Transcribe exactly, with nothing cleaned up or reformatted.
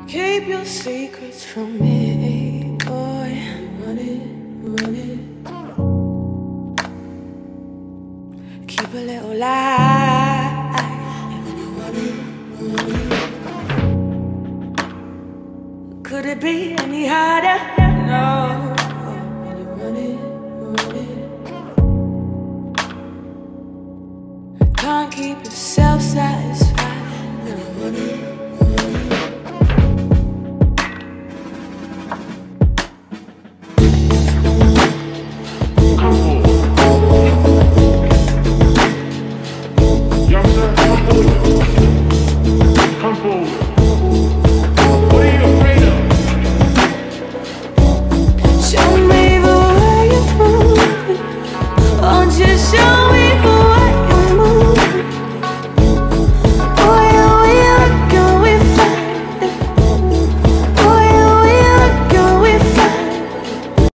Keep your secrets from me, boy. Run it, run it. Keep a little lie. Run it, run it. Could it be any harder? No. Run it, run it. Can't keep yourself satisfied. Run it.